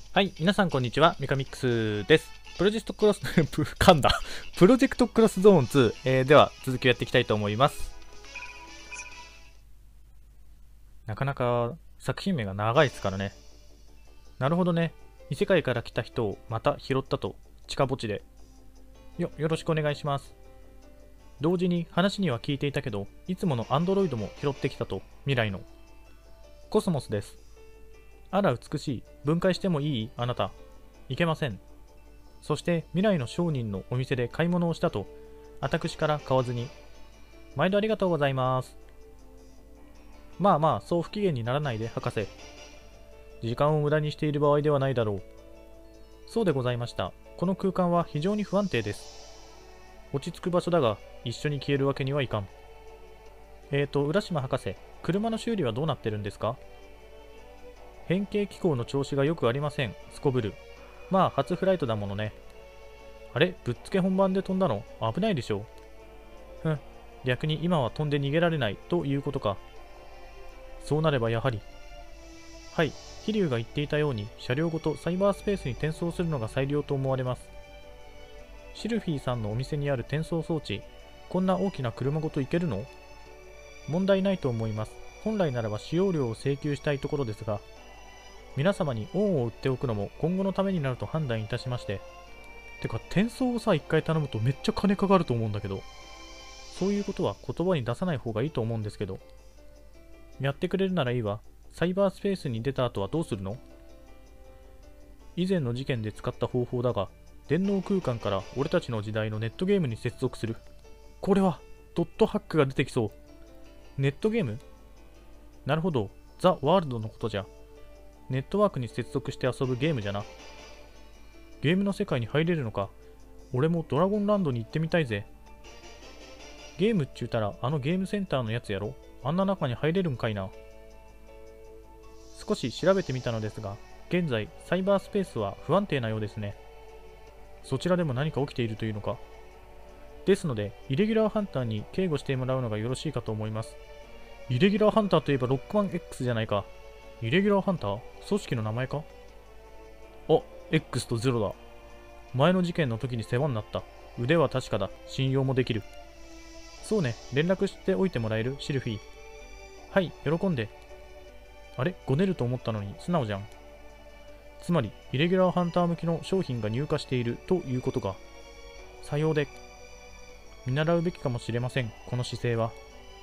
はい、皆さんこんにちは、ミカミックスです。プロジェクトクロス、噛んだ。プロジェクトクロスゾーン2、では続きをやっていきたいと思います。なかなか作品名が長いですからね。なるほどね。異世界から来た人をまた拾ったと、近墓地で。よろしくお願いします。同時に話には聞いていたけど、いつものアンドロイドも拾ってきたと、未来の。コスモスです。あら美しい。分解してもいいあなた。いけません。そして未来の商人のお店で買い物をしたと、私から買わずに。毎度ありがとうございます。まあまあ、そう不機嫌にならないで、博士。時間を無駄にしている場合ではないだろう。そうでございました。この空間は非常に不安定です。落ち着く場所だが、一緒に消えるわけにはいかん。浦島博士、車の修理はどうなってるんですか？変形機構の調子がよくありません、すこぶる。まあ、初フライトだものね。あれ、ぶっつけ本番で飛んだの？危ないでしょ。ふん、逆に今は飛んで逃げられないということか。そうなればやはり。はい、飛龍が言っていたように、車両ごとサイバースペースに転送するのが最良と思われます。シルフィーさんのお店にある転送装置、こんな大きな車ごと行けるの？問題ないと思います。本来ならば使用料を請求したいところですが、皆様に恩を売っておくのも今後のためになると判断いたしまして。てか、転送をさ、一回頼むとめっちゃ金かかると思うんだけど、そういうことは言葉に出さない方がいいと思うんですけど。やってくれるならいいわ。サイバースペースに出た後はどうするの？以前の事件で使った方法だが、電脳空間から俺たちの時代のネットゲームに接続する。これは、ドットハックが出てきそう。ネットゲーム？なるほど、ザ・ワールドのことじゃ。ネットワークに接続して遊ぶゲームじゃな。ゲームの世界に入れるのか。俺もドラゴンランドに行ってみたいぜ。ゲームっちゅうたらあのゲームセンターのやつやろ？あんな中に入れるんかいな。少し調べてみたのですが、現在サイバースペースは不安定なようですね。そちらでも何か起きているというのか。ですので、イレギュラーハンターに警護してもらうのがよろしいかと思います。イレギュラーハンターといえばロックマン X じゃないか。イレギュラーハンター？組織の名前か？あ、X とゼロだ。前の事件の時に世話になった。腕は確かだ。信用もできる。そうね、連絡しておいてもらえる？シルフィー。はい、喜んで。あれ、ごねると思ったのに素直じゃん。つまり、イレギュラーハンター向きの商品が入荷しているということか。さようで。見習うべきかもしれません、この姿勢は。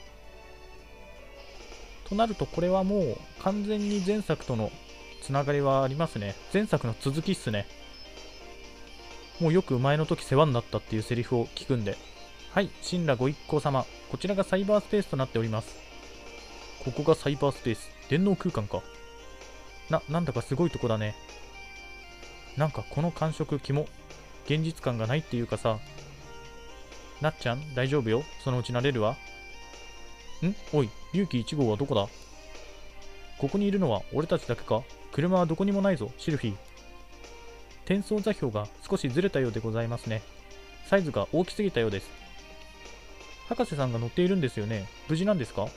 となると、これはもう完全に前作とのつながりはありますね。前作の続きっすね。もうよく前の時世話になったっていうセリフを聞くんで。はい、神羅ご一行様。こちらがサイバースペースとなっております。ここがサイバースペース。電脳空間か。なんだかすごいとこだね。なんかこの感触、キモ。現実感がないっていうかさ。なっちゃん、大丈夫よ。そのうち慣れるわ。おい、龍騎1号はどこだ？ここにいるのは俺たちだけか？車はどこにもないぞ、シルフィー。転送座標が少しずれたようでございますね。サイズが大きすぎたようです。博士さんが乗っているんですよね。無事なんですか？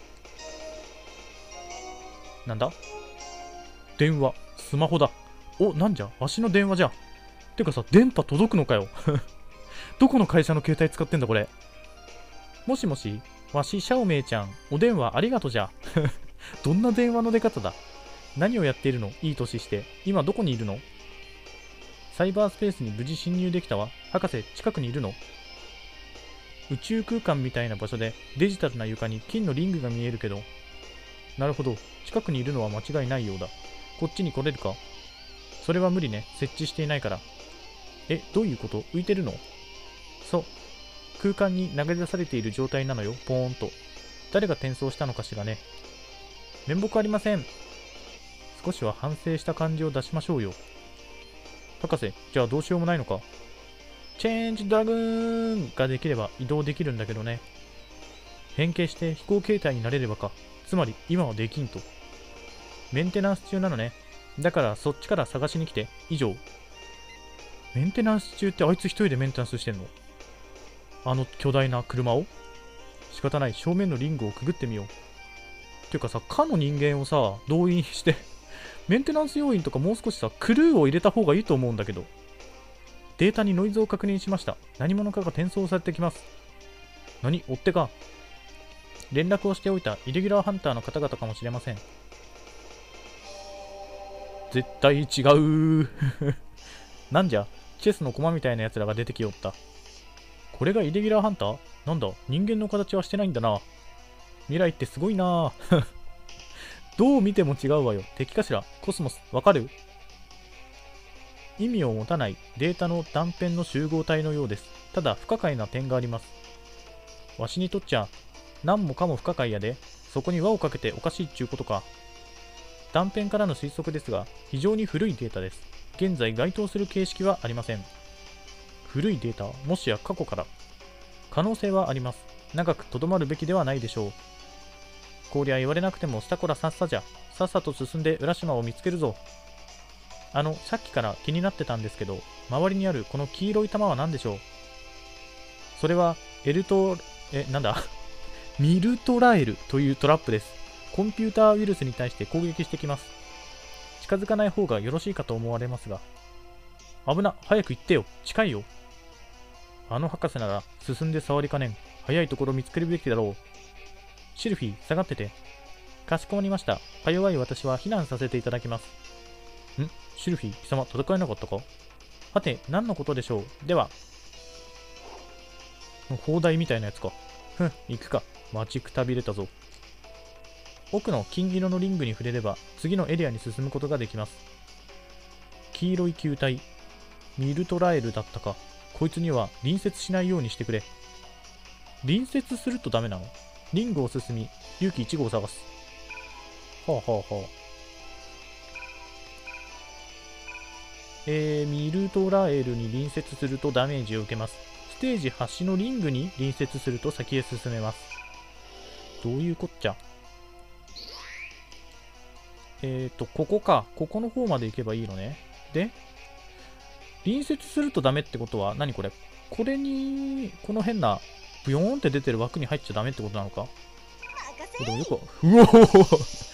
なんだ？電話、スマホだ。お、なんじゃ？わしの電話じゃ。てかさ、電波届くのかよ。どこの会社の携帯使ってんだこれ。もしもし、わし、シャオメイちゃん、お電話ありがとじゃ。どんな電話の出方だ？何をやっているの？いい年して。今どこにいるの？サイバースペースに無事侵入できたわ。博士、近くにいるの？宇宙空間みたいな場所でデジタルな床に金のリングが見えるけど。なるほど、近くにいるのは間違いないようだ。こっちに来れるか？それは無理ね、設置していないから。どういうこと？浮いてるの？そう。空間に投げ出されている状態なのよ、ポーンと。誰が転送したのかしらね。面目ありません。少しは反省した感じを出しましょうよ。博士、じゃあどうしようもないのか。チェンジドラグーンができれば移動できるんだけどね。変形して飛行形態になれればか。つまり今はできんと。メンテナンス中なのね。だからそっちから探しに来て。以上。メンテナンス中ってあいつ一人でメンテナンスしてんの？あの巨大な車を？仕方ない、正面のリングをくぐってみよう。ていうかさ、かの人間をさ、動員してメンテナンス要員とかもう少しさ、クルーを入れた方がいいと思うんだけど。データにノイズを確認しました。何者かが転送されてきます。何？追っ手か。連絡をしておいたイレギュラーハンターの方々かもしれません。絶対違う。なんじゃ、チェスの駒みたいなやつらが出てきよった。これがイレギュラーハンター？なんだ、人間の形はしてないんだな。未来ってすごいな。どう見ても違うわよ。敵かしら？コスモス、わかる？意味を持たないデータの断片の集合体のようです。ただ不可解な点があります。わしにとっちゃ何もかも不可解やで。そこに輪をかけておかしいっちゅうことか。断片からの推測ですが、非常に古いデータです。現在該当する形式はありません。古いデータ、もしや過去から。可能性はあります。長くとどまるべきではないでしょう。こりゃ言われなくてもスタコラさっさじゃ。さっさと進んで浦島を見つけるぞ。さっきから気になってたんですけど、周りにあるこの黄色い玉は何でしょう？それは、なんだミルトラエルというトラップです。コンピューターウイルスに対して攻撃してきます。近づかない方がよろしいかと思われますが。危な、早く行ってよ。近いよ。博士なら進んで触りかねん。早いところ見つけるべきだろう。シルフィー、下がってて。かしこまりました。か弱い私は避難させていただきます。シルフィー、貴様戦えなかったか？はて、何のことでしょう。では、砲台みたいなやつか。行くか。待ちくたびれたぞ。奥の金色のリングに触れれば、次のエリアに進むことができます。黄色い球体。ミルトラエルだったか。こいつには隣接しないようにしてくれ。隣接するとダメなの？リングを進み、勇気1号を探す。はあはあはあ。ミルトラエルに隣接するとダメージを受けます。ステージ端のリングに隣接すると先へ進めます。どういうこっちゃ。ここか。ここの方まで行けばいいのね。で、隣接するとダメってことは、何これ？これに、この変な、ブヨーンって出てる枠に入っちゃダメってことなのか？でもよく、うおー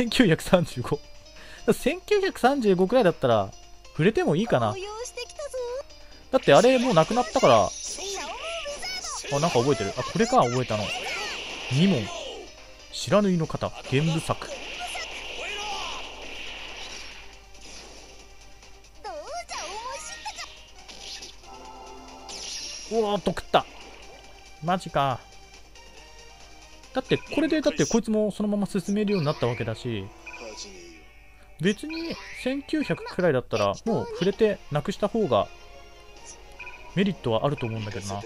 1935。1935くらいだったら、触れてもいいかな。だってあれもうなくなったから、なんか覚えてる。これか、覚えたの。2問。知らぬいの方、玄武作。おーっと食った。マジか。だってこれでこいつもそのまま進めるようになったわけだし、別に1900くらいだったらもう触れてなくした方がメリットはあると思うんだけどな。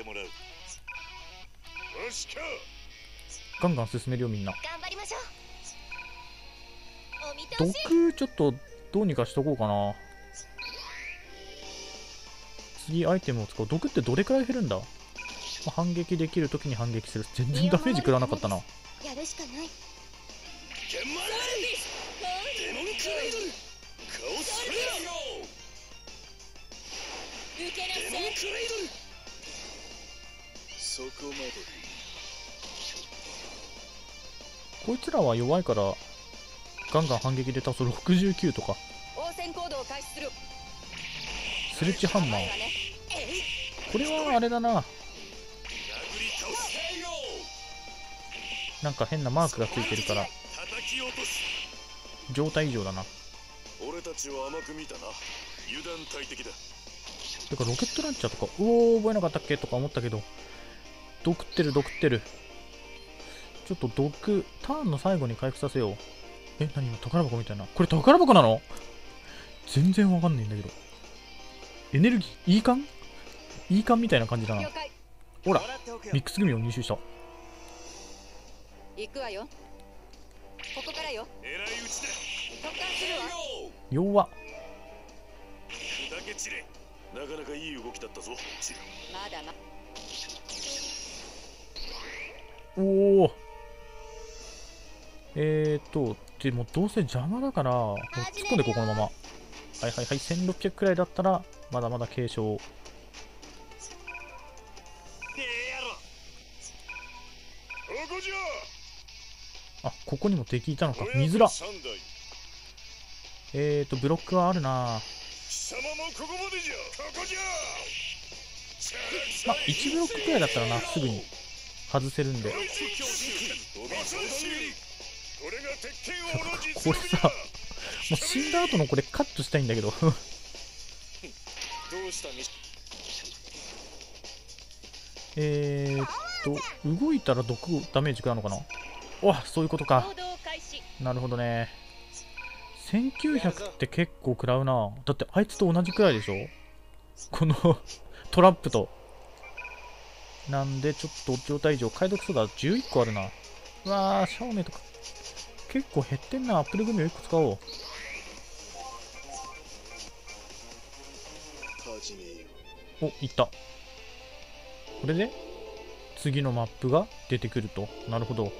ガンガン進めるよみんな。毒ちょっとどうにかしとこうかな。次アイテムを使う。毒ってどれくらい減るんだ？反撃できるときに反撃する。全然ダメージ食らわなかったな。 やるしかない。 こいつらは弱いからガンガン反撃で倒す。69とか。スレッジハンマー。これはあれだな。なんか変なマークがついてるから状態異常だな。 俺たちを甘く見たな。油断大敵だ。 てかロケットランチャーとか覚えなかったっけとか思ったけど、毒ってる。ちょっと毒ターンの最後に回復させよう。何今宝箱みたいな。これ宝箱なの？全然わかんないんだけど。エネルギー E 缶みたいな感じだな。ほらミックス組を入手した。 行くわよ。ここからよ。 狙い撃ちだ。 突貫するわ。 弱っ。 砕け散れ。なかなかいい動きだったぞ。 まだま。 おお。でもどうせ邪魔だからもう突っ込んでこのまま。はい1600くらいだったらまだまだ軽傷。ここにも敵いたのか。見づら。 ブロックはあるな。 貴様もここまでじゃ。ここじゃ。 まあ、1ブロックくらいだったらな、すぐに外せるんで。 これが鉄拳王の実これさ、もう死んだ後のこれカットしたいんだけど。 どうした動いたら毒ダメージ食らうのかな。お、そういうことか。 行動開始。 なるほどね。1900って結構食らうな。だってあいつと同じくらいでしょ、このトラップと。なんでちょっと状態上解読数が11個あるな。うわー、シャオメとか結構減ってんな。アップルグミを1個使おう。お、いった。これで次のマップが出てくると。なるほど。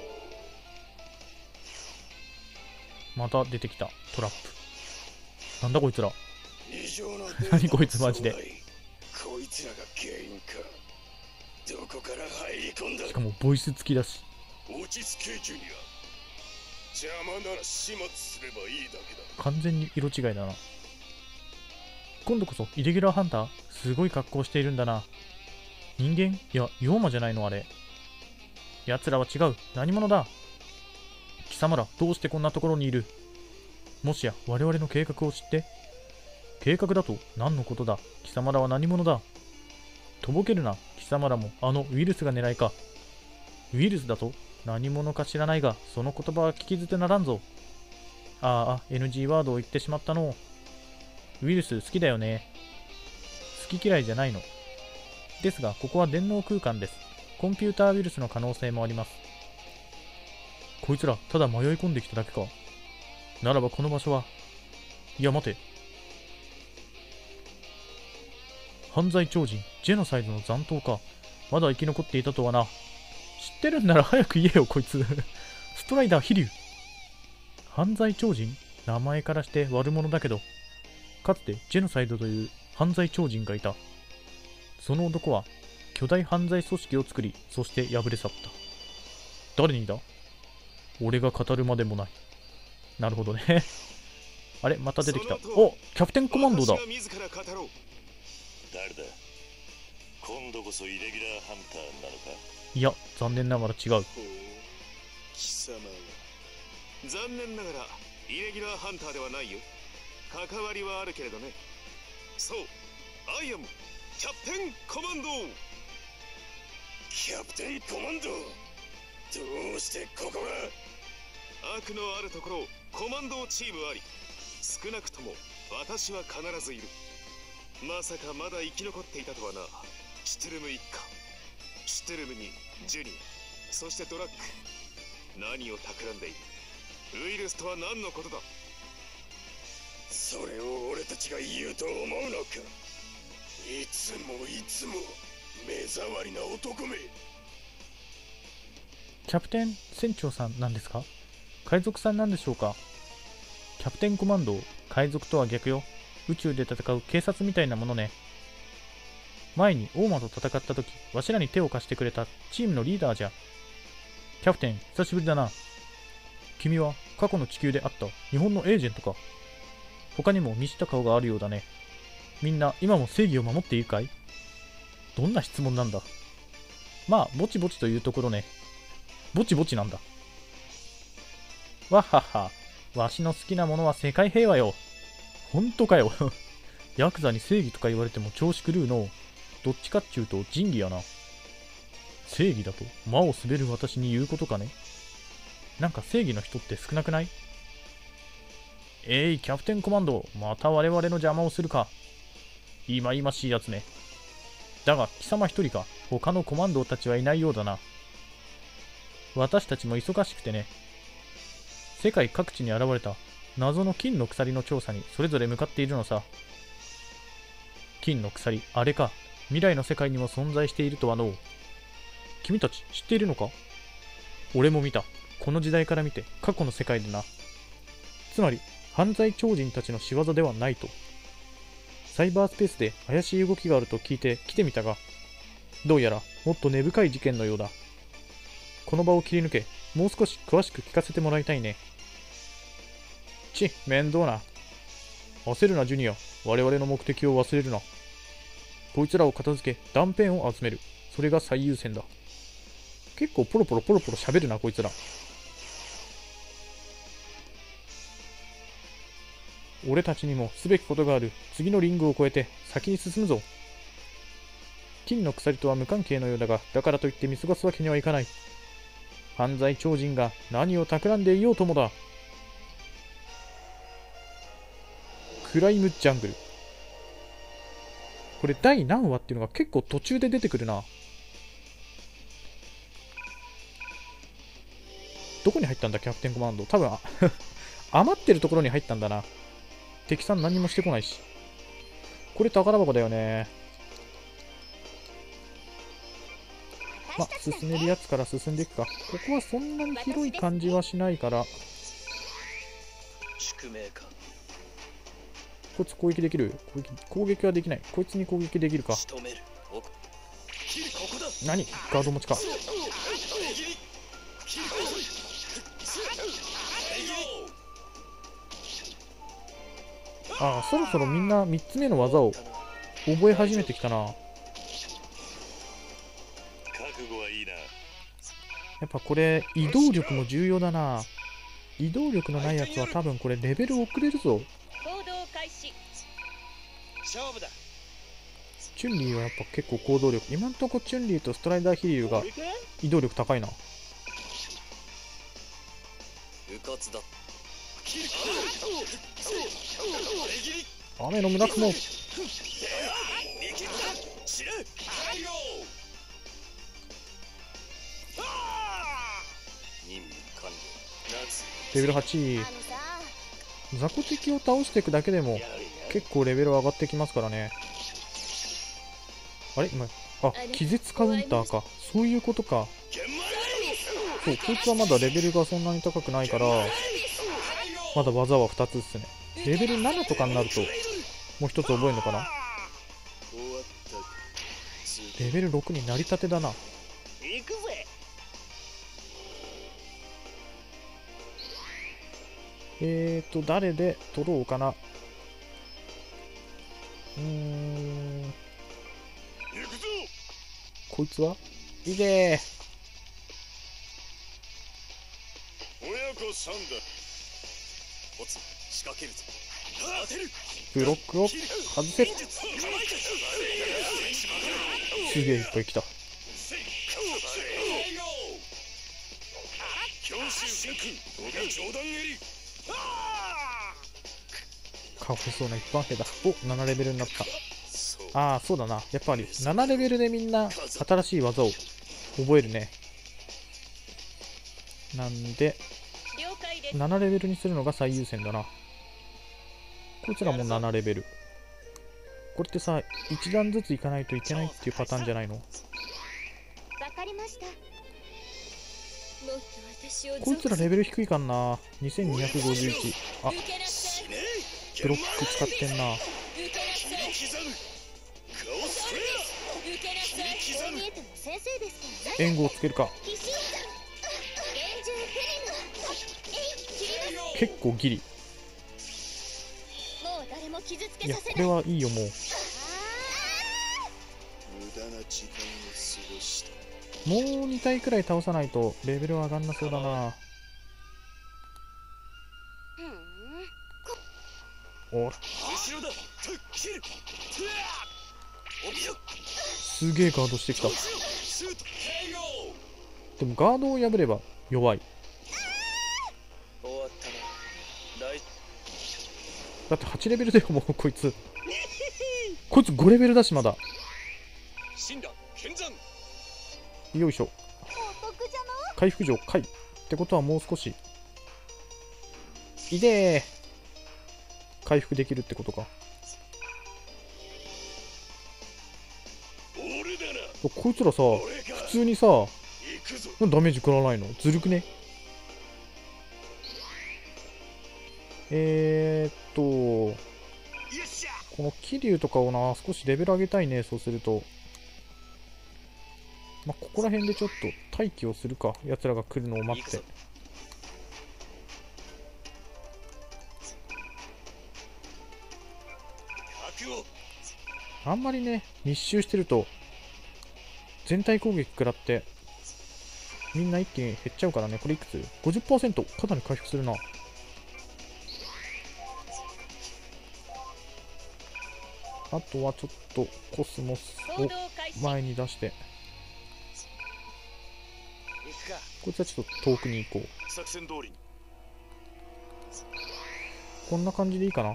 また出てきたトラップ。なんだこいつら。何こいつマジで。 こいつらが原因か。どこから入り込んだ。 しかもボイス付きだし。 落ち着けジュニア。邪魔なら始末すればいいだけだ。 完全に色違いだな。今度こそイレギュラーハンター、すごい格好しているんだな。人間？いや、妖魔じゃないのあれ。奴らは違う。何者だ。貴様ら、どうしてこんなところにいる。もしや我々の計画を知って。計画だと何のことだ。貴様らは何者だ。とぼけるな。貴様らもあのウイルスが狙いか。ウイルスだと何者か知らないが、その言葉は聞き捨てならんぞ。ああ、NG ワードを言ってしまったの。ウイルス好きだよね。好き嫌いじゃないの。ですが、ここは電脳空間です。コンピューターウイルスの可能性もあります。こいつら、ただ迷い込んできただけか。ならばこの場所は。いや、待て。犯罪超人、ジェノサイドの残党か。まだ生き残っていたとはな。知ってるんなら早く言えよ、こいつ。ストライダー飛竜。犯罪超人？名前からして悪者だけど、かつてジェノサイドという犯罪超人がいた。その男は巨大犯罪組織を作り、そして敗れ去った。誰にだ？俺が語るまでもない。なるほどね。あれ、また出てきた。お、キャプテンコマンドだ。 誰だ。今度こそイレギュラーハンターなのか。 いや、残念ながら違う。 貴様は残念ながらイレギュラーハンターではないよ。関わりはあるけれどね。そう、アイアムキャプテンコマンド。キャプテンコマンド、どうしてここが。悪のあるところコマンドチームあり。少なくとも私は必ずいる。まさかまだ生き残っていたとはな。シュトゥルム一家、シュトゥルムにジュニア、そしてドラッグ。何を企んでいる。ウイルスとは何のことだ。それを俺たちが言うと思うのか。いつも目障りな男め。 キャプテン船長さんなんですか？海賊さんなんでしょうか？キャプテンコマンド、海賊とは逆よ。宇宙で戦う警察みたいなものね。前に大魔と戦った時、わしらに手を貸してくれたチームのリーダーじゃ。キャプテン、久しぶりだな。君は過去の地球であった日本のエージェントか。他にも見知った顔があるようだね。みんな今も正義を守っているかい？どんな質問なんだ。まあ、ぼちぼちというところね。ぼちぼちなんだ。わっはっは。わしの好きなものは世界平和よ。ほんとかよ。ヤクザに正義とか言われても調子狂うの。どっちかっちゅうと仁義やな。正義だと魔を滑る私に言うことかね。なんか正義の人って少なくない？キャプテンコマンド、また我々の邪魔をするか。いまいましいやつね。だが貴様一人か。他のコマンドたちはいないようだな。私たちも忙しくてね。世界各地に現れた謎の金の鎖の調査にそれぞれ向かっているのさ。金の鎖、あれか。未来の世界にも存在しているとはのう。君たち知っているのか？俺も見た。この時代から見て過去の世界でな。つまり犯罪超人たちの仕業ではないと。サイバースペースで怪しい動きがあると聞いて来てみたが、どうやらもっと根深い事件のようだ。この場を切り抜け、もう少し詳しく聞かせてもらいたいね。面倒な。 焦るなジュニア、我々の目的を忘れるな。こいつらを片付け断片を集める、それが最優先だ。結構ポロポロ喋るなこいつら。俺たちにもすべきことがある。次のリングを越えて先に進むぞ。金の鎖とは無関係のようだが、だからといって見過ごすわけにはいかない。犯罪超人が何を企んでいようともだ。クライムジャングル。これ第何話っていうのが結構途中で出てくるな。どこに入ったんだキャプテンコマンド。多分余ってるところに入ったんだな。敵さん何もしてこないし。これ宝箱だよね。まあ、進めるやつから進んでいくか。ここはそんなに広い感じはしないから。こいつ攻撃できる？攻撃はできない。こいつに攻撃できるか。何？ガード持ちか。ああ、そろそろみんな3つ目の技を覚え始めてきたな。やっぱこれ移動力も重要だな。移動力のないやつは多分これレベル遅れるぞ。チュンリーはやっぱ結構行動力。今んとこチュンリーとストライダーヒールが移動力高いな。雨の胸雲。レベル8。雑魚敵を倒していくだけでも結構レベル上がってきますからね。あれ今、あ、気絶カウンターか。そういうことか。そう、こいつはまだレベルがそんなに高くないから、まだ技は2つですね。レベル7とかになると、もう1つ覚えるのかな。レベル6になりたてだな。誰で取ろうかな。こいつはいでー。ブロックを外せ。すげえいっぱい来た。かわいそうな一般兵だ。お、7レベルになった。ああ、そうだな。やっぱり7レベルでみんな新しい技を覚えるね。なんで7レベルにするのが最優先だな。こいつらも7レベル。これってさ、1段ずついかないといけないっていうパターンじゃないの？ わかりました。 こいつらレベル低いかんな。2251。あ、ブロック使ってんな。援護をつけるか。結構ギリ。いや、これはいいよ。もう2体くらい倒さないとレベルは上がんなそうだな。お、すげえガードしてきた。でもガードを破れば弱い。だって8レベルだよ。もうこいつ5レベルだしまだ。よいしょ。回復状回ってことはもう少しいでー回復できるってことか。こいつらさ、普通にさ、ダメージ食らわないのずるくね。この桐生とかをな、少しレベル上げたいね。そうすると、まあ、ここら辺でちょっと待機をするか。奴らが来るのを待って。 あんまりね密集してると全体攻撃食らってみんな一気に減っちゃうからね。これいくつ ?50% かなり回復するな。あとはちょっとコスモスを前に出して、こいつはちょっと遠くに行こう。 作戦通りに。 こんな感じでいいかな。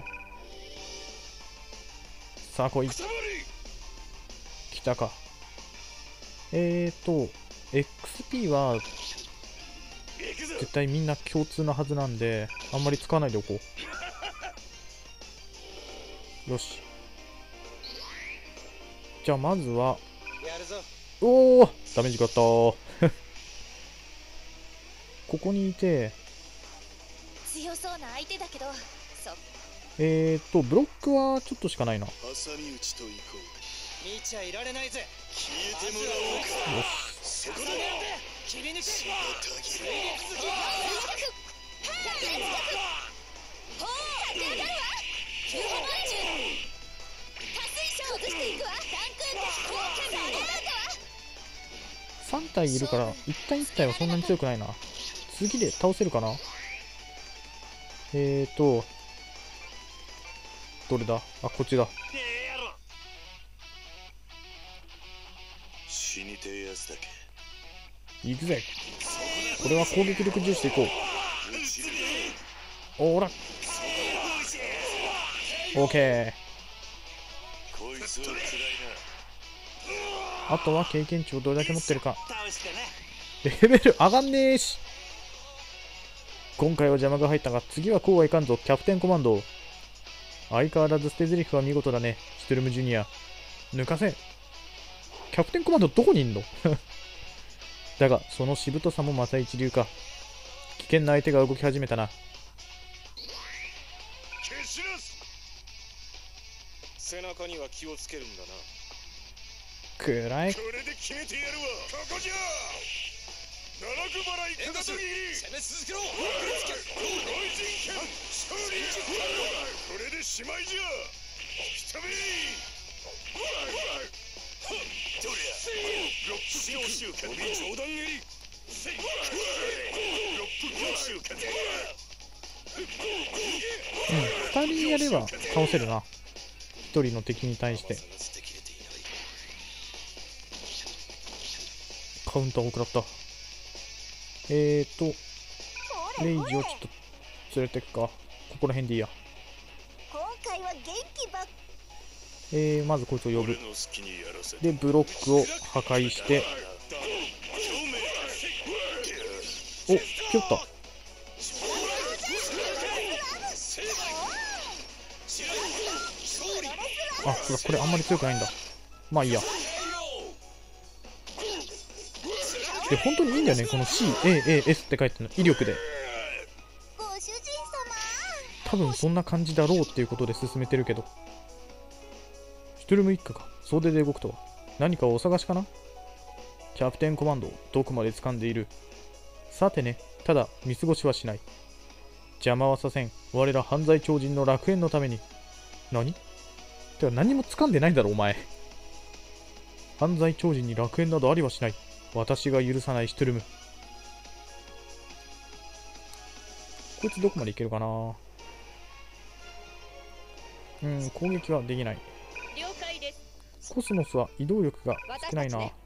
さあ来い。来たか。XP は絶対みんな共通なはずなんで、あんまり使わないでおこう。よし。じゃあまずは、おおダメージがあったここにいて、 強そうな相手だけど、 ブロックはちょっとしかないな。よ挟み撃ちと行こう。 見ちゃいられないぜ。 消えてもらおうか。そこだ。 切り抜く。 血がたぎる。 3体いるから1体1体はそんなに強くないな。次で倒せるかな。どれだ。あ、こっちだ。 死にてえやつだけ。 行くぜ。これは攻撃力重視でいこう。おら。オーケー。 こいつは辛いな。あとは経験値をどれだけ持ってるか。レベル上がんねえし。今回は邪魔が入ったが、次はこうはいかんぞ。キャプテンコマンド。相変わらず捨て台詞は見事だね。シュトルムジュニア。抜かせん。キャプテンコマンドどこにいんのだが、そのしぶとさもまた一流か。危険な相手が動き始めたな。 消しなす。背中には気をつけるんだな。 くらい。 これで決めてやるわ。ここじゃ。七く払い片手切り。攻め続けろ。勝利。これでしまいじゃ。ひとめ。どりゃ。ロップ強襲剣。上段蹴り。ロップ強襲剣。 2人やれば倒せるな。1人の敵に対してカウンターを食らった。レイジをちょっと連れてくか。ここら辺でいいや。 今回は元気ばっまずこいつを呼ぶ。でブロックを破壊して、お、ピョッた。あ、そうだ、これあんまり強くないんだ。まあいいや。で、本当にいいんだよね、この CAAS って書いてるの。威力で。 ご主人様。 多分そんな感じだろうっていうことで進めてるけど。シュトゥルム一家か。総出で動くとは。何かお探しかな。キャプテンコマンドをどこまで掴んでいる。さてね、ただ見過ごしはしない。邪魔はさせん。我ら犯罪超人の楽園のために。何？てか何も掴んでないんだろお前。犯罪超人に楽園などありはしない。私が許さないシュトゥルム。こいつどこまでいけるかな。攻撃はできない。 了解です。 コスモスは移動力が少ないな。 い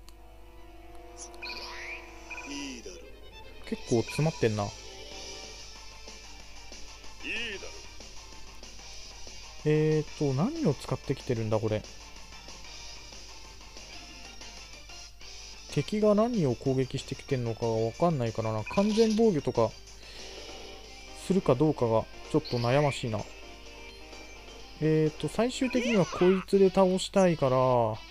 いだろう。 結構詰まってんな。 いいだろう。 何を使ってきてるんだこれ。敵が何を攻撃してきてるのかが分かんないからな。完全防御とかするかどうかがちょっと悩ましいな。最終的にはこいつで倒したいから、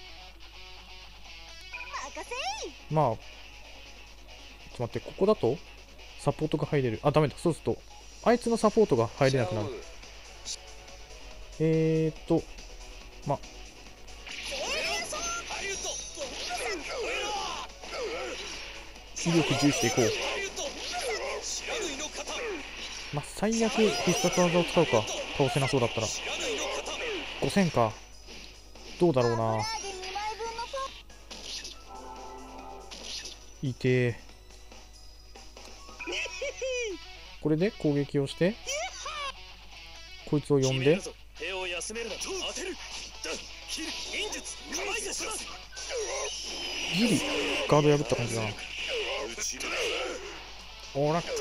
まあ、ちょっと待って、ここだとサポートが入れる。あ、ダメだ。そうすると、あいつのサポートが入れなくなる。まあ、威力重視でいこう。まあ、最悪必殺技を使うか。倒せなそうだったら。 5000か。どうだろうな。 油揚げ2枚分のいてー。これで攻撃をしてこいつを呼んで、 手を休めるな。当てる。切る。忍術。構えてします。 ギリガード破った感じだな。おら、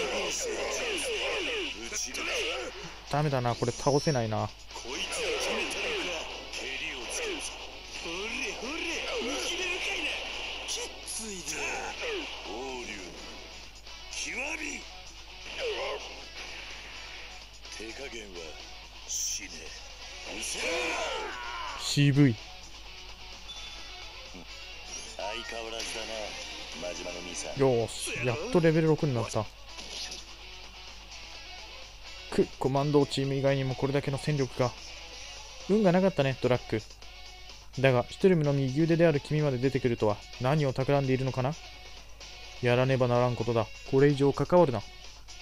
ダメだな、これ倒せないな。 こいつが決めたのか。蹴りをつけるぞ。ほれほれ、見切れるかいな。きっついで。王竜極み。手加減はしねえ。うせえ。 渋い。 相変わらずだな、真島の兄さん。 よーし、やっとレベル6になった。コマンドチーム以外にもこれだけの戦力が。運がなかったね、ドラッグ。だが、シュトルムの右腕である君まで出てくるとは何を企んでいるのかな。やらねばならんことだ。これ以上関わるな。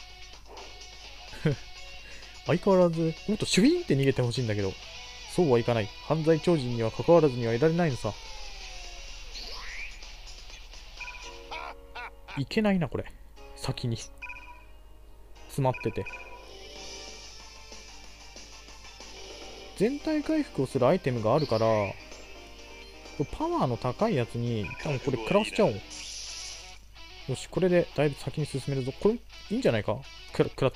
相変わらず、もっとシュイーンって逃げてほしいんだけど、そうはいかない。犯罪超人には関わらずにはいられないのさ。いけないな、これ。先に。詰まってて。全体回復をするアイテムがあるから、パワーの高いやつに、多分これ食らわせちゃおう。よし、これでだいぶ先に進めるぞ。これ、いいんじゃないか？食らって。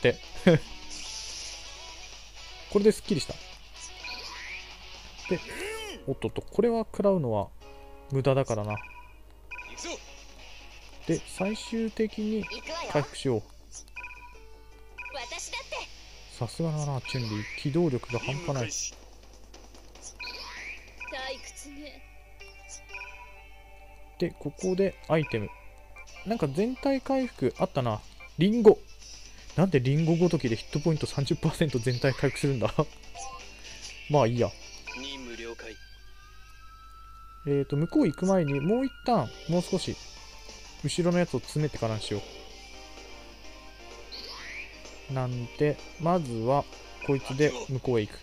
これですっきりした。で、おっとっと、これは食らうのは無駄だからな。で、最終的に回復しよう。 私だって。 さすがだな、チュンリー。機動力が半端ない。 退屈ね。 で、ここでアイテム。なんか全体回復あったな。リンゴ。なんでリンゴごときでヒットポイント 30% 全体回復するんだ。まあいいや。 任務了解。 向こう行く前にもう一旦、もう少し、後ろのやつを詰めてからにしよう。なんで、まずは、こいつで向こうへ行く。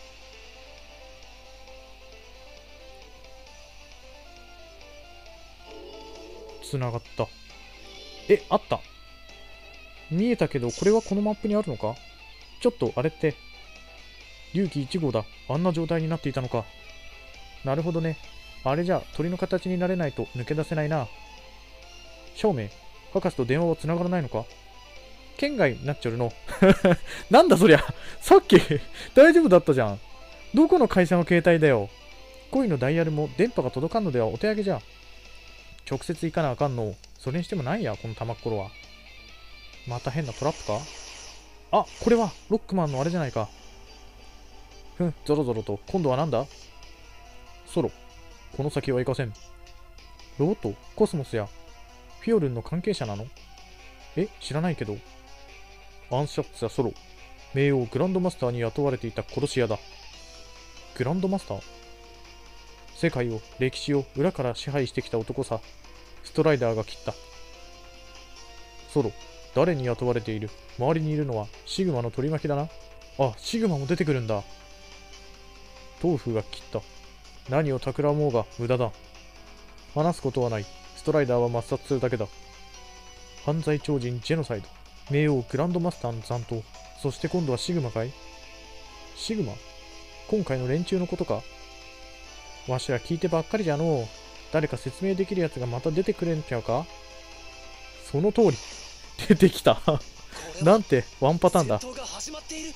つながった。あった。見えたけど、これはこのマップにあるのか？ちょっと、あれって、龍騎1号だ。あんな状態になっていたのか。なるほどね。あれじゃ、鳥の形になれないと抜け出せないな。照明、博士と電話は繋がらないのか？県外になっちゃうの。なんだそりゃ。さっき、大丈夫だったじゃん。どこの会社の携帯だよ。恋のダイヤルも電波が届かんのではお手上げじゃ。直接行かなあかんの。それにしてもなんや、この玉っころは。また変なトラップか？あ、これは、ロックマンのあれじゃないか。ゾロゾロと、今度はなんだ？ソロ。この先は行かせん。ロボット、コスモスや、フィオルンの関係者なの？知らないけど。アンシャッツやソロ。名王グランドマスターに雇われていた殺し屋だ。グランドマスター？世界を、歴史を裏から支配してきた男さ。ストライダーが切った。ソロ、誰に雇われている？周りにいるのはシグマの取り巻きだな。あ、シグマも出てくるんだ。豆腐が切った。何を企もうが無駄だ。話すことはない。ストライダーは抹殺するだけだ。犯罪超人ジェノサイド。名王グランドマスターの残党。そして今度はシグマかい？シグマ？今回の連中のことか？わしら聞いてばっかりじゃのう。誰か説明できるやつがまた出てくれんちゃうか？その通り。出てきた。なんてワンパターンだ。 戦闘が始まっている。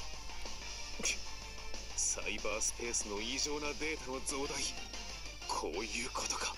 サイバースペースの異常なデータの増大。こういうことか。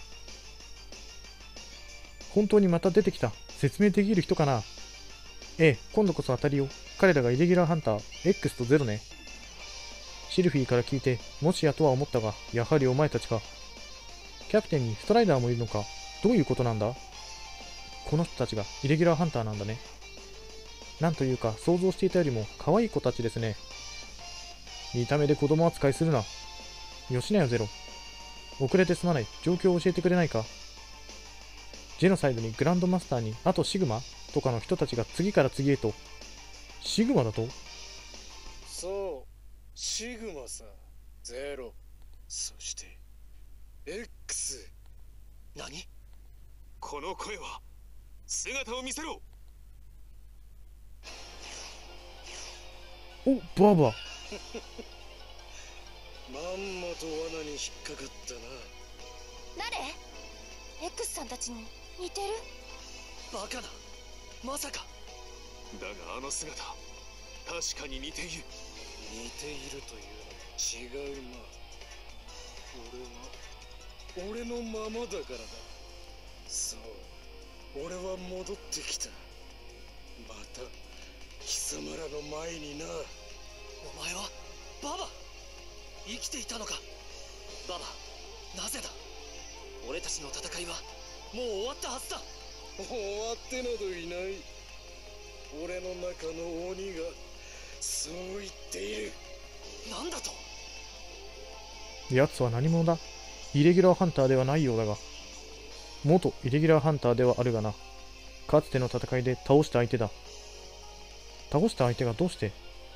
本当にまた出てきた。説明できる人かな？今度こそ当たりよ。彼らがイレギュラーハンター X と0ね。シルフィーから聞いて、もしやとは思ったが、やはりお前たちか。キャプテンにストライダーもいるのか。どういうことなんだ？この人たちがイレギュラーハンターなんだね。なんというか、想像していたよりも可愛い子たちですね。見た目で子供扱いするな。よしなよゼロ。遅れてすまない。状況を教えてくれないか。ジェノサイドにグランドマスターに、あとシグマとかの人たちが次から次へと。シグマだと？ そう、シグマさ。 0、そして X。 何？ この声は。姿を見せろ。 お、ババ。 まんまと罠に引っかかったな。 誰？ X さんたちに似てる？ バカな、まさか。 だがあの姿、確かに似ている。 似ているというのは違うな。俺のままだからだ。そう、俺は戻ってきた。また貴様らの前にな。お前はババ、生きていたのか。ババ、なぜだ。俺たちの戦いはもう終わったはずだ。終わってなどいない。俺の中の鬼がそう言っている。なんだと。 奴は何者だ。イレギュラーハンターではないようだが。元イレギュラーハンターではあるがな。かつての戦いで倒した相手だ。倒した相手がどうして。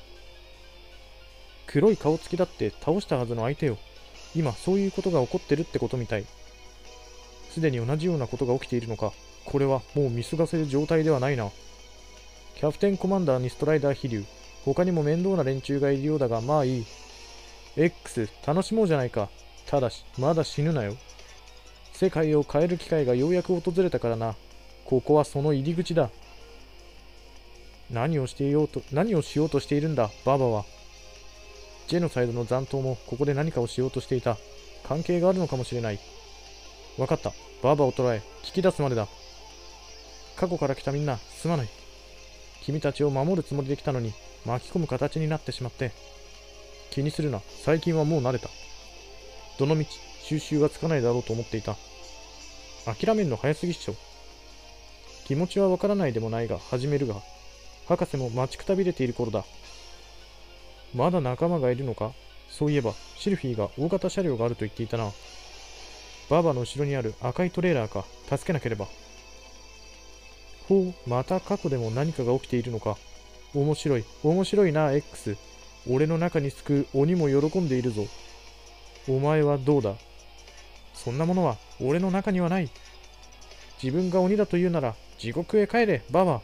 黒い顔つきだって倒したはずの相手よ。今そういうことが起こってるってことみたい。すでに同じようなことが起きているのか。これはもう見過ごせる状態ではないな。キャプテンコマンダーにストライダー飛竜。他にも面倒な連中がいるようだが、まあいい。X、楽しもうじゃないか。ただし、まだ死ぬなよ。世界を変える機会がようやく訪れたからな。ここはその入り口だ。何をしようとしているんだ、ババは。ジェノサイドの残党もここで何かをしようとしていた。関係があるのかもしれない。わかった。ババを捕らえ、聞き出すまでだ。過去から来たみんな、すまない。君たちを守るつもりで来たのに、巻き込む形になってしまって。気にするな。最近はもう慣れた。どのみち収拾がつかないだろうと思っていた。諦めるの早すぎっしょ。気持ちはわからないでもないが、始めるが。博士も待ちくたびれている頃だ。まだ仲間がいるのか。そういえば、シルフィーが大型車両があると言っていたな。バーバの後ろにある赤いトレーラーか。助けなければ。ほう、また過去でも何かが起きているのか。面白いな、X。俺の中に救う鬼も喜んでいるぞ。お前はどうだ。そんなものは俺の中にはない。自分が鬼だと言うなら地獄へ帰れ、ババ。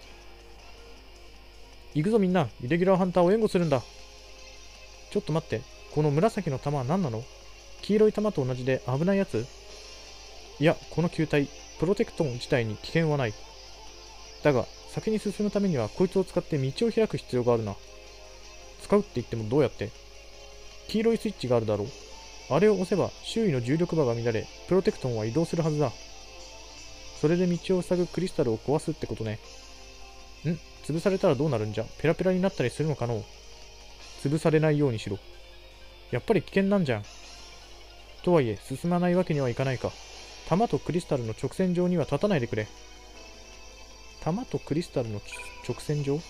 行くぞみんな、イレギュラーハンターを援護するんだ。ちょっと待って、この紫の玉は何なの。黄色い玉と同じで危ないやつ。いや、この球体、プロテクトン自体に危険はない。だが、先に進むためにはこいつを使って道を開く必要があるな。使うって言ってもどうやって。黄色いスイッチがあるだろう。あれを押せば周囲の重力場が乱れ、プロテクトンは移動するはずだ。それで道を塞ぐクリスタルを壊すってことね。潰されたらどうなるんじゃ。ペラペラになったりするのかの。潰されないようにしろ。やっぱり危険なんじゃん。とはいえ、進まないわけにはいかないか。弾とクリスタルの直線上には立たないでくれ。弾とクリスタルの直線上。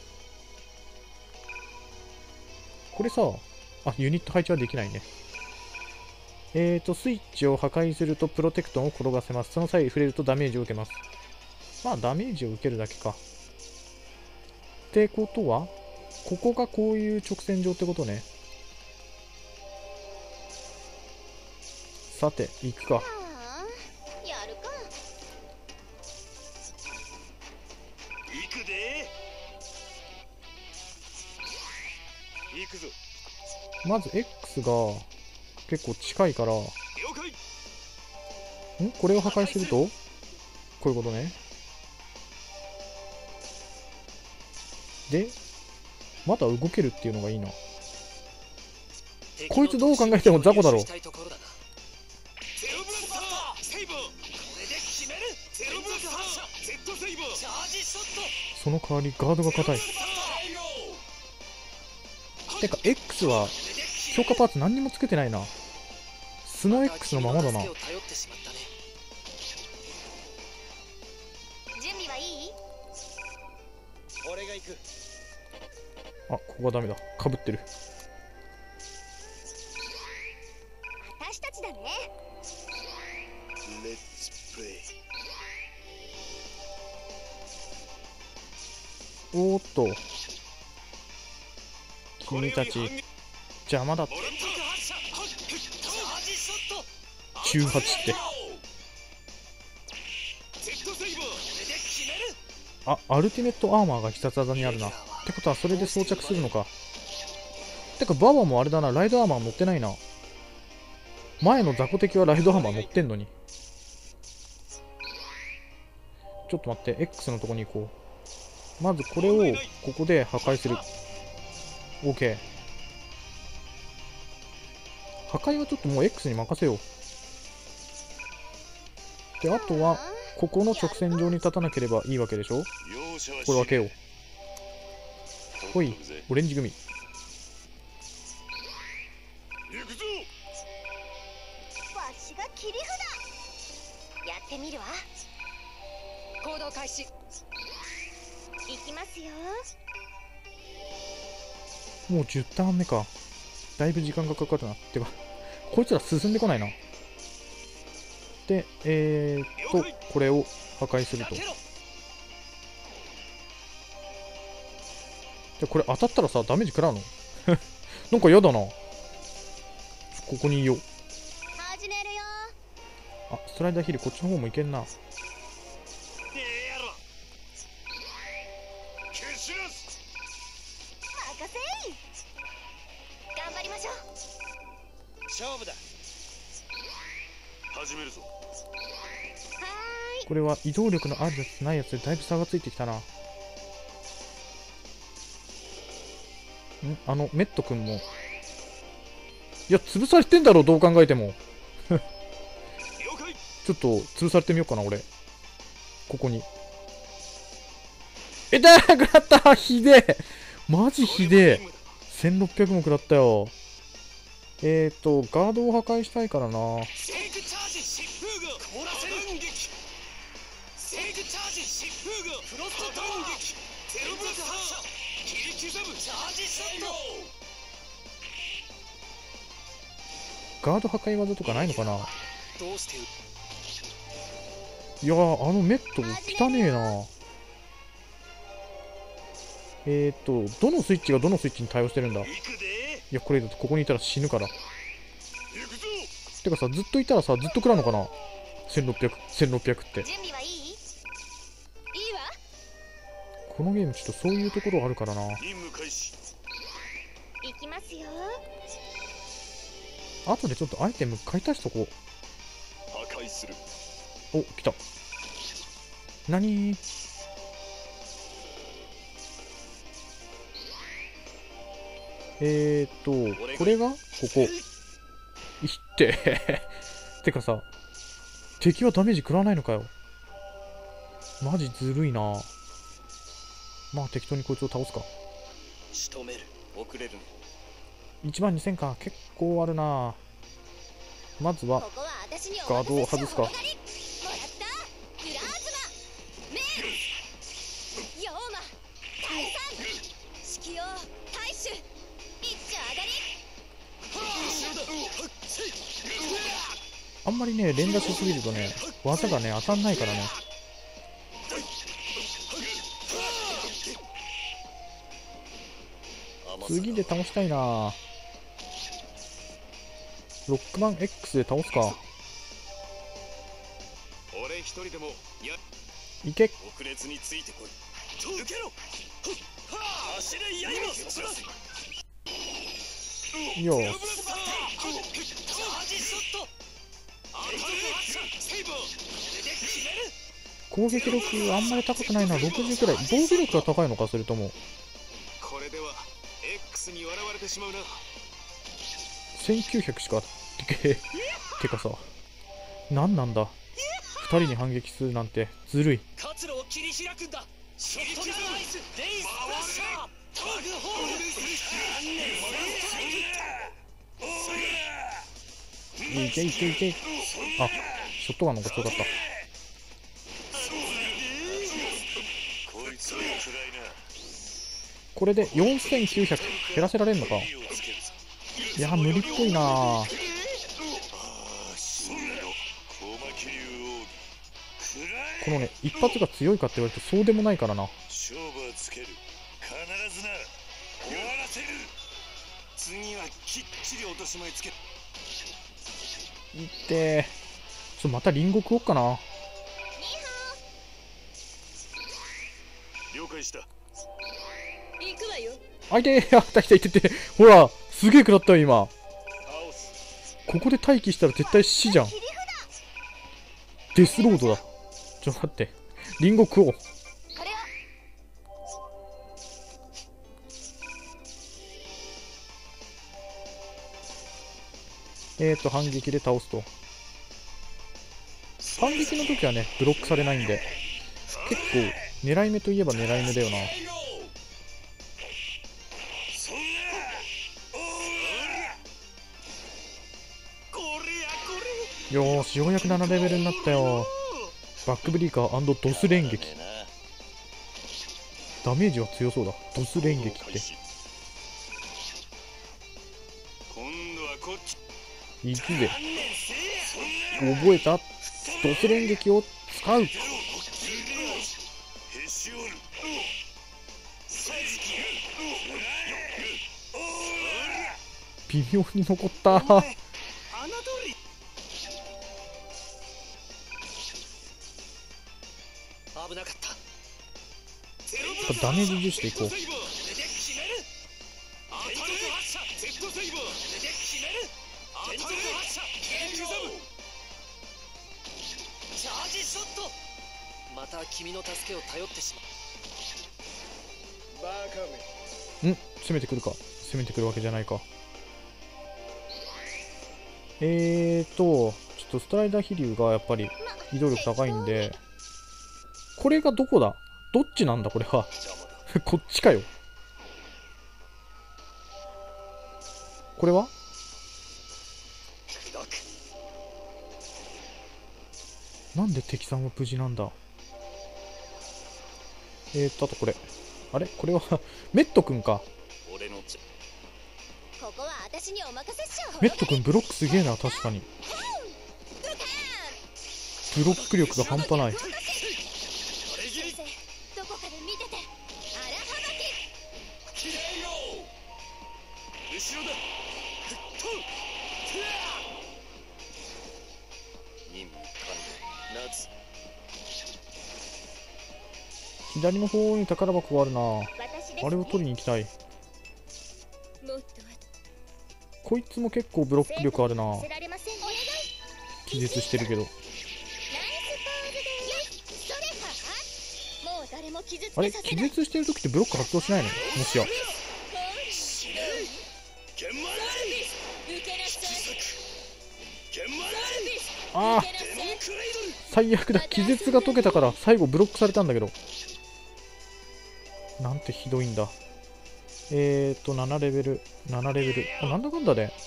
これさ、ユニット配置はできないね。スイッチを破壊するとプロテクトンを転がせます。その際触れるとダメージを受けます。まあダメージを受けるだけか。ってことは、ここがこういう直線上ってことね。さて、行くか。 やるか。 行くで。行くぞ。 まず X が結構近いから、 了解。 これを破壊するとこういうことね。で、まだ動けるっていうのがいいな。こいつどう考えても雑魚だろ。 ゼロブラスターセイバー。これで決める。ゼロブラスター Z セイバー。チャージショット。 その代わりガードが硬い。てか X は強化パーツ何にもつけてないな。スノー X のままだな。 準備はいい？ 俺が行く。 ここはダメだ。かぶってる。 私たちだね。 レッツプレイ。 おーっと、君たち邪魔だって。 モロット発射。 18ってアルティメットアーマーが必殺技にあるな。ってことはそれで装着するのか。てかババもあれだな、ライドアーマー乗ってないな。前の雑魚敵はライドアーマー乗ってんのに。ちょっと待って、 X のとこに行こう。まずこれをここで破壊する。 OK。 破壊はちょっともう X に任せよう。であとはここの直線上に立たなければいいわけでしょ。これ分けよう。ほい、オレンジ組。 わしが切り札やってみるわ。行動開始。いきますよ。 もう10ターン目か。だいぶ時間がかかるな。てかこいつら進んでこないな。でこれを破壊すると。じゃこれ当たったらさダメージ食らうのなんかやだな。ここにいよう。 始めるよ。 あ、スライダーヒルこっちの方もいけんな。 任せい。頑張りましょう。 勝負だ。 始めるぞ。 これは移動力のあるやつないやつでだいぶ差がついてきたな。メット君もいや潰されてんだろ、どう考えてもちょっと潰されてみようかな俺。ここに痛い食らった。ひでえ、マジひでえ。1600も食らったよ。ガードを破壊したいからな。ガード破壊技とかないのかな。いやー、メット汚ねえな。どのスイッチがどのスイッチに対応してるんだ。いや、これだとここにいたら死ぬから。てかさ、ずっといたらさ、ずっと食らうのかな。1600って。 準備はいい？いいわ。 このゲームちょっとそういうところあるからな。 いきますよ。 後でちょっとアイテム買い足しとこう。 破壊する。 お、来た。何？これがここ。いっててかさ、敵はダメージ食らわないのかよ。マジずるいな。まあ適当にこいつを倒すか。 仕留める。遅れるね。 12000か、結構あるな。まずはここは私にガードを外すか。 もらった。グラーズマメールヨーマタイサン式用大衆一丁上がり。 あんまりね連打しすぎるとね技がね当たんないからね。次で倒したいな。ロックマン X で倒すか。 俺一人でもいけ。 遅れずについてこい。抜けろ。走れ刃。 よし。攻撃力あんまり高くないな。60くらい。防御力が高いのか。それともこれでは X に笑われてしまうな。 1900しかてかさ、何なんだ2人に反撃するなんてずるい。 活路を切り開くんだ。ショットガンアイスレイスプラッシャータグホール。 いけいけいけ。あ、ショットガンの方が強かった。これで4900減らせられるのか。いや無理っぽいな。このね一発が強いかって言われるとそうでもないからな。 勝負はつける。必ずな終わらせる。次はきっちり落とし前つける。 いってー。 またリンゴ食おっかな。 了解した。 行くわよ。 あいてー、あ、来た来た来て。ほら、すげえ食らったよ、今。 倒す。 ここで待機したら絶対死じゃん。デスロードだ。ちょっと待って。リンゴ食おう。 これは反撃で倒すと。反撃の時はね、ブロックされないんで、結構、狙い目といえば狙い目だよな。よーし、ようやく7レベルになったよ。バックブリーカー&ドス連撃。ダメージは強そうだ。ドス連撃って。 今度はこっち。 いくぜ。覚えた。ドス連撃を使う。 へし折る。 微妙に残った。 危なかった。 ダメージ重視でいこう。 チャージショット。また君の助けを頼ってしまう。バカめ。 攻めてくるか。攻めてくるわけじゃないか。ちょっとストライダー飛竜がやっぱり移動力高いんで、これがどこだ？どっちなんだこれは。こっちかよ。これはなんで敵さんは無事なんだ。あとこれ。あれこれはメットくんか。 俺のここは私にお任せっしょ。 メットくんブロックすげえな。確かにブロック力が半端ない。 先生、どこかで見てて。あらはばき。 後ろだ。任務完了。夏。 左の方に宝箱があるな。 私ですね。 あれを取りに行きたい。 もっとこいつも結構ブロック力あるな。 せられませんね。 気絶してるけど。 ナイスポーズです。それはもう誰も傷つあれ気けさせない。 絶してる時ってブロック発動しないの？もしや。 受けなさい。 ああ、最悪だ。気絶が解けたから最後ブロックされたんだけど。なんてひどいんだ。7レベル。7レベル。なんだかんだで。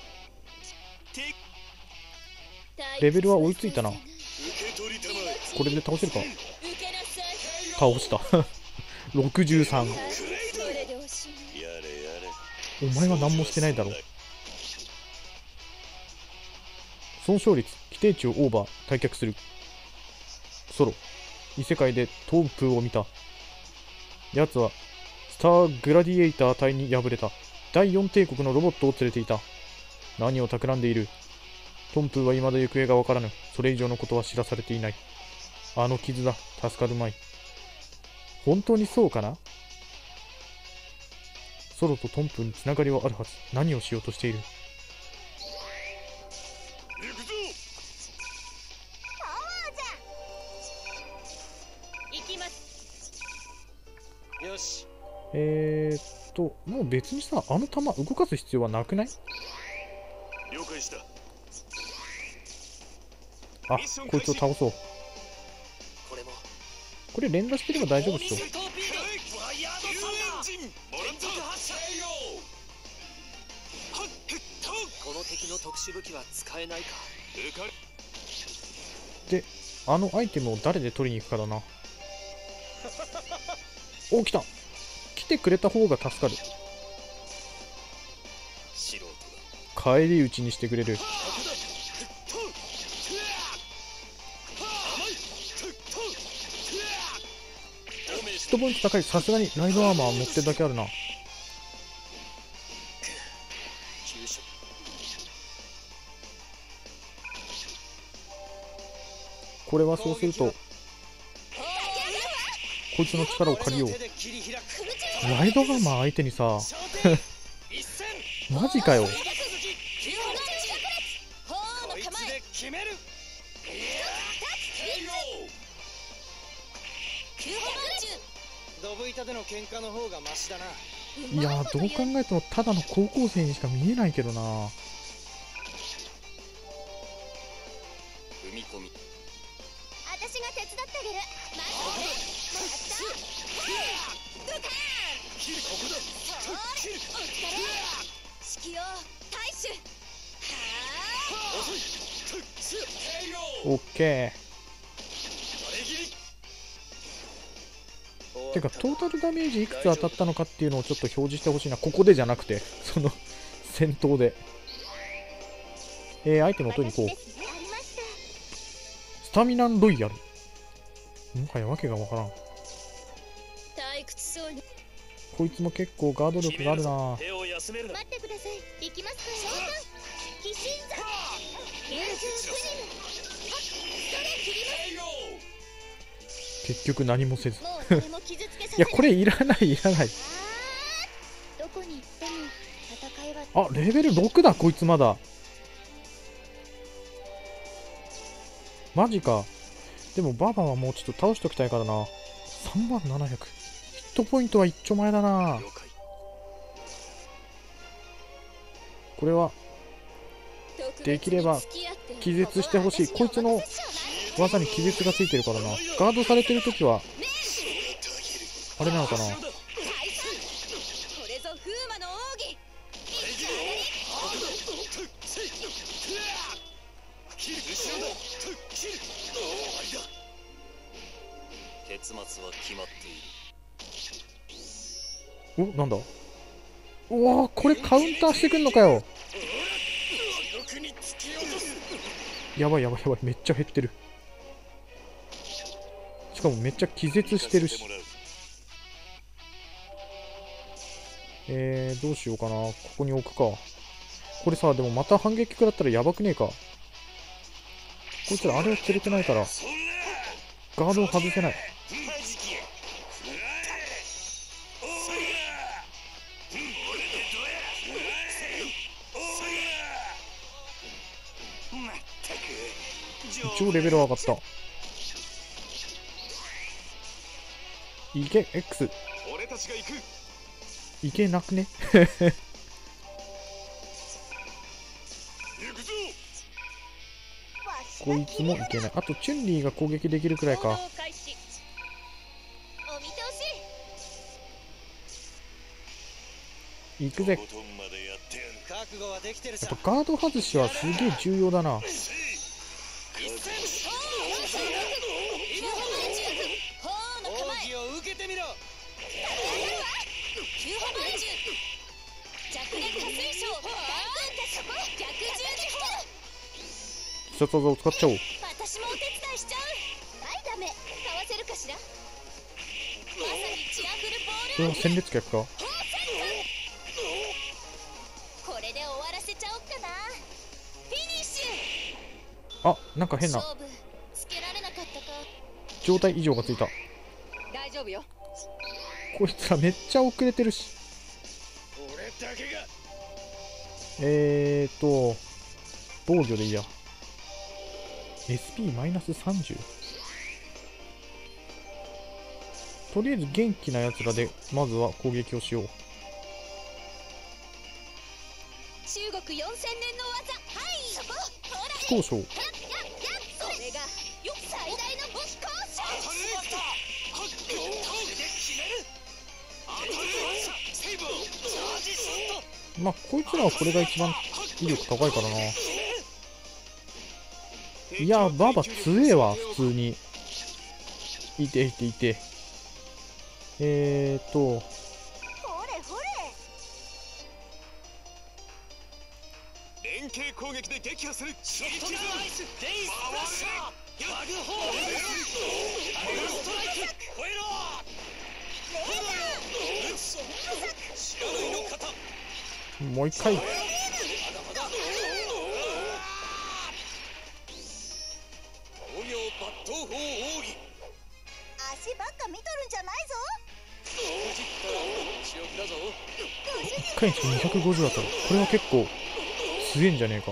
レベルは追いついたな。これで倒せるか。倒した。63。お前は何もしてないだろう。損傷率、規定値をオーバー、退却する。ソロ、異世界でトンプを見た。奴は、スターグラディエイター隊に敗れた。第4帝国のロボットを連れていた。何を企んでいる。トンプーは未だ行方がわからぬ。それ以上のことは知らされていない。あの傷だ。助かるまい。本当にそうかな。ソロとトンプーにつながりはあるはず。何をしようとしている。 行くぞ。 行きます。 よし。 もう別にさ、あの弾動かす必要はなくない？ 了解した。 あ、こいつを倒そう。 これも。 これ連打してれば大丈夫っしょ。 この敵の特殊武器は使えないか。 で、あのアイテムを誰で取りに行くかだな。お、来た。来てくれた方が助かる。帰り討ちにしてくれる。ヒットポイント高い。さすがにライドアーマー持ってるだけあるな。 これはそうするとこいつの力を借りよう。ワイドハンマー相手にさマジかよ。 ドブ板での喧嘩の方がマシだな。 いやー、どう考えてもただの高校生にしか見えないけどな。 踏み込み。 私が手伝ってあげる。ドカーン。指揮を対処。 オッケー。てかトータルダメージいくつ当たったのかっていうのをちょっと表示してほしいな。ここでじゃなくてその戦闘で。アイテムを取りに行こう。スタミナンロイヤル。もはやわけがわからん。 退屈そうに。 こいつも結構ガード力があるな。 待ってください。行きますか。キシンザ。 結局何もせずいやこれいらないいらない。 どこに行っても戦いは。 あ、レベル6だこいつまだ。マジか。でもババはもうちょっと倒しておきたいからな。3700ヒットポイントは一丁前だな。これはできれば気絶してほしい。こいつの技に気絶がついてるからな。ガードされてるときはあれなのかな。 結末は決まっている。 お、なんだ。うわー、これカウンターしてくんのかよ。やばいやばいやばい、めっちゃ減ってる。しかもめっちゃ気絶してるし。どうしようかな。ここに置くか。これさ、でもまた反撃食らったらやばくねえか。こいつらあれを釣れてないからガードを外せない。一応レベル上がった。いけ X いけなくねこいつもいけない。あとチュンリーが攻撃できるくらいか。行くぜ。やっぱガード外しはすげえ重要だな。必殺技を使っちゃおう。 私もお手伝いしちゃう。はい、ダメ。かわせるかしら。まさにチアフルボール。 これは戦列脚か。 これで終わらせちゃおっかな。フィニッシュ。 あ、なんか変な勝負つけられなかったか。 状態異常がついた。 大丈夫よ。 こいつらめっちゃ遅れてるし。防御でいいや。SP-30。とりあえず元気なやつらでまずは攻撃をしよう。 中国4000年の技。はい。 飛行賞。 それが最大の飛行賞。 まあこいつらはこれが一番威力高いからな。いやババ強えわ普通に。いていていて。 ほれほれ。 連携攻撃で撃破する。ショットガンアイスデイスプラッシャー。バグホール。ストライク。超えろ。 もう一回。 1回につき250だったらこれは結構強いんじゃねえか。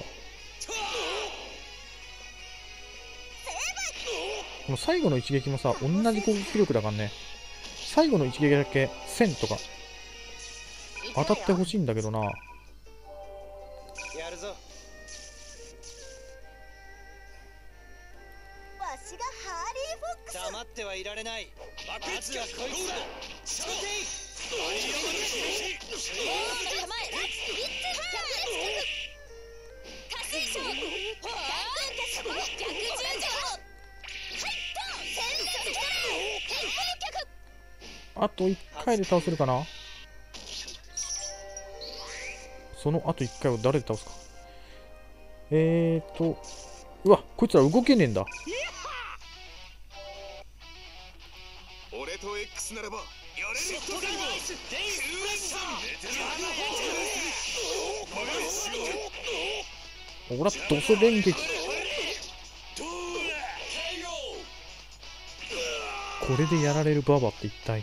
この最後の一撃もさ、同じ攻撃力だからね。最後の一撃だけ1000とか当たってほしいんだけどな。 やるぞ。 わしがハーリー・フォックス。 黙ってはいられない。まずはこいつだ。ショーテイ。 あと1回で倒せるかな。そのあと1回を誰で倒すか。うわ、こいつら動けねえんだ。 俺と X ならばやれる。 ほら、ドソ連撃。これでやられるババって一体。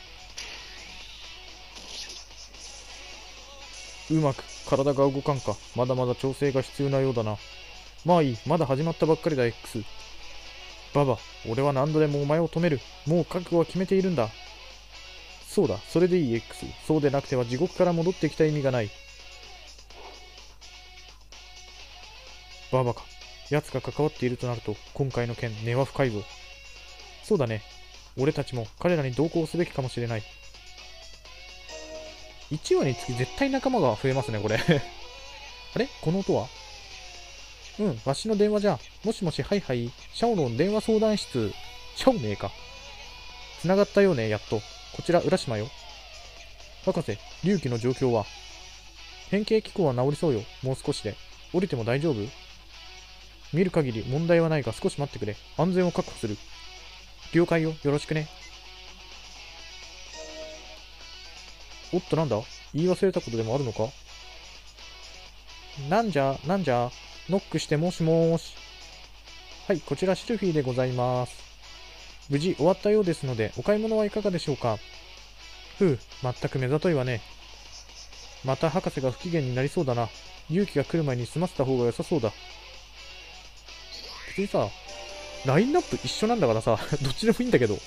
うまく体が動かんか。まだまだ調整が必要なようだな。まあいい、まだ始まったばっかりだ X。ババ、俺は何度でもお前を止める。もう覚悟は決めているんだ。そうだ、それでいい X。そうでなくては地獄から戻ってきた意味がない。ババか。奴が関わっているとなると、今回の件、根は深いぞ。そうだね。俺たちも彼らに同行すべきかもしれない。1話につき絶対仲間が増えますね、これ。あれこの音は？うん、わしの電話じゃ。もしもし、はいはい。シャオロン電話相談室。シャオねえか。繋がったよね、やっと。こちら、浦島よ。博士、龍騎の状況は？変形機構は治りそうよ。もう少しで。降りても大丈夫？見る限り問題はないが少し待ってくれ。安全を確保する。了解よ。よろしくね。おっと、なんだ？言い忘れたことでもあるのか？なんじゃノックしてもしもーし。はい、こちらシルフィーでございます。無事終わったようですので、お買い物はいかがでしょうか？ふう、全く目ざといわね。また博士が不機嫌になりそうだな。勇気が来る前に済ませた方が良さそうだ。別にさ、ラインナップ一緒なんだからさ、どっちでもいいんだけど。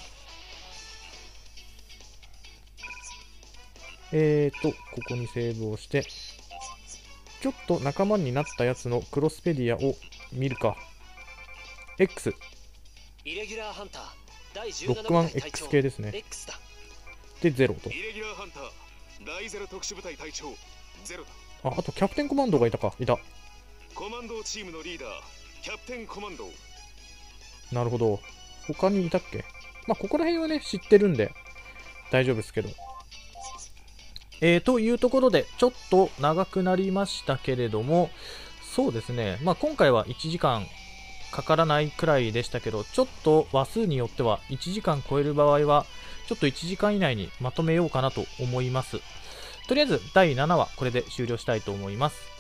ここにセーブをして、ちょっと仲間になったやつのクロスペディアを見るか。X。 イレギュラーハンター第17 ロックワン X 系ですね。 X だ。 で、0と。 イレギュラーハンター第0特殊部隊隊長ゼロだ。 あとキャプテンコマンドがいたか。いた。 コマンドチームのリーダーキャプテンコマンド。 なるほど。他にいたっけ？まあ、ここら辺はね、知ってるんで、大丈夫ですけど。というところで、ちょっと長くなりましたけれども、そうですね。まあ、今回は1時間かからないくらいでしたけど、ちょっと話数によっては1時間超える場合は、ちょっと1時間以内にまとめようかなと思います。とりあえず、第7話、これで終了したいと思います。